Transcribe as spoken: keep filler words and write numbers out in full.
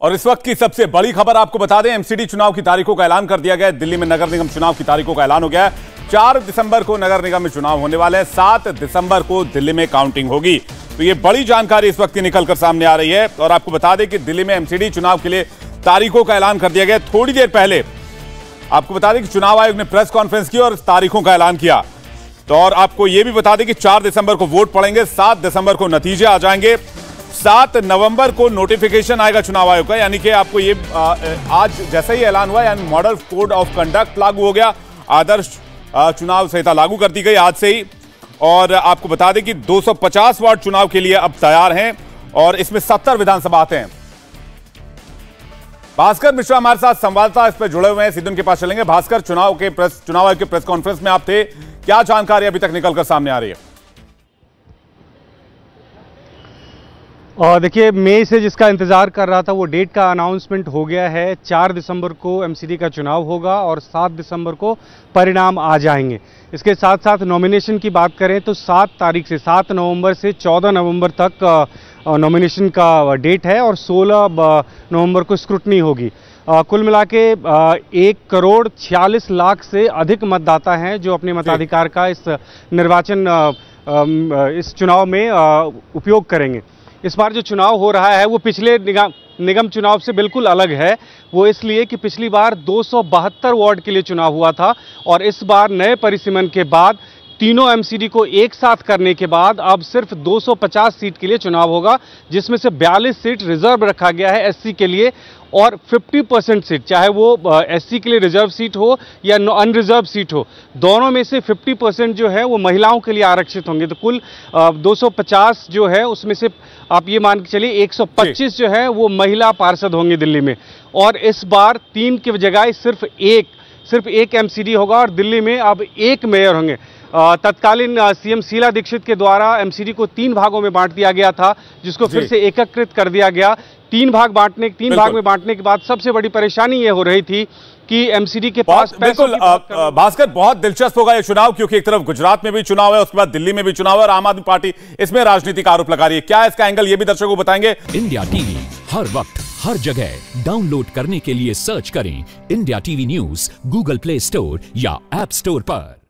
और इस वक्त की सबसे बड़ी खबर आपको बता दें, एमसीडी चुनाव की तारीखों का ऐलान कर दिया गया है। दिल्ली में नगर निगम चुनाव की तारीखों का ऐलान हो गया है। चार दिसंबर को नगर निगम में चुनाव होने वाले हैं। सात दिसंबर को दिल्ली में काउंटिंग होगी। तो ये बड़ी जानकारी इस वक्त की निकलकर सामने आ रही है। और आपको बता दें कि दिल्ली में एमसीडी चुनाव के लिए तारीखों का ऐलान कर दिया गया। थोड़ी देर पहले आपको बता दें कि चुनाव आयोग ने प्रेस कॉन्फ्रेंस की और तारीखों का ऐलान किया। तो और आपको यह भी बता दें कि चार दिसंबर को वोट पड़ेंगे, सात दिसंबर को नतीजे आ जाएंगे, सात नवंबर को नोटिफिकेशन आएगा चुनाव आयोग का। यानी कि आपको ये आज जैसे ही ऐलान हुआ, यानी मॉडल कोड ऑफ कंडक्ट लागू हो गया, आदर्श चुनाव संहिता लागू कर दी गई आज से ही। और आपको बता दें कि दो सौ पचास वार्ड चुनाव के लिए अब तैयार हैं और इसमें सत्तर विधानसभा आते हैं। भास्कर मिश्रा हमारे साथ संवाददाता इस पर जुड़े हुए हैं, सीधे उनके पास चलेंगे। भास्कर, चुनाव के प्रेस चुनाव आयोग के प्रेस कॉन्फ्रेंस में आप थे, क्या जानकारी अभी तक निकलकर सामने आ रही है? और देखिए, मई से जिसका इंतजार कर रहा था वो डेट का अनाउंसमेंट हो गया है। चार दिसंबर को एमसीडी का चुनाव होगा और सात दिसंबर को परिणाम आ जाएंगे। इसके साथ साथ नॉमिनेशन की बात करें तो सात तारीख से सात नवंबर से चौदह नवंबर तक नॉमिनेशन का डेट है और सोलह नवंबर को स्क्रूटनी होगी। कुल मिला के एक करोड़ छियालीस लाख से अधिक मतदाता हैं जो अपने मताधिकार का इस निर्वाचन इस चुनाव में उपयोग करेंगे। इस बार जो चुनाव हो रहा है वो पिछले निगम चुनाव से बिल्कुल अलग है। वो इसलिए कि पिछली बार दो सौ बहत्तर वार्ड के लिए चुनाव हुआ था और इस बार नए परिसीमन के बाद तीनों एमसीडी को एक साथ करने के बाद अब सिर्फ दो सौ पचास सीट के लिए चुनाव होगा, जिसमें से बयालीस सीट रिजर्व रखा गया है एससी के लिए और पचास परसेंट सीट, चाहे वो एससी के लिए रिजर्व सीट हो या अनरिजर्व सीट हो, दोनों में से पचास परसेंट जो है वो महिलाओं के लिए आरक्षित होंगे। तो कुल दो सौ पचास जो है उसमें से आप ये मान के चलिए एक सौ पच्चीस जो है वो महिला पार्षद होंगे दिल्ली में। और इस बार तीन की जगह सिर्फ एक सिर्फ एक एमसीडी होगा और दिल्ली में अब एक मेयर होंगे। तत्कालीन सीएम शीला दीक्षित के द्वारा एमसीडी को तीन भागों में बांट दिया गया था, जिसको फिर से एकीकृत कर दिया गया। तीन भाग बांटने तीन भाग में बांटने के बाद सबसे बड़ी परेशानी ये हो रही थी कि एमसीडी के पास बिल्कुल भास्कर, बहुत दिलचस्प होगा ये चुनाव, क्योंकि एक तरफ गुजरात में भी चुनाव है, उसके बाद दिल्ली में भी चुनाव है और आम आदमी पार्टी इसमें राजनीतिक आरोप लगा रही है। क्या है इसका एंगल, ये भी दर्शकों को बताएंगे। इंडिया टीवी हर वक्त हर जगह डाउनलोड करने के लिए सर्च करें India TV news Google Play Store या ऐप स्टोर पर।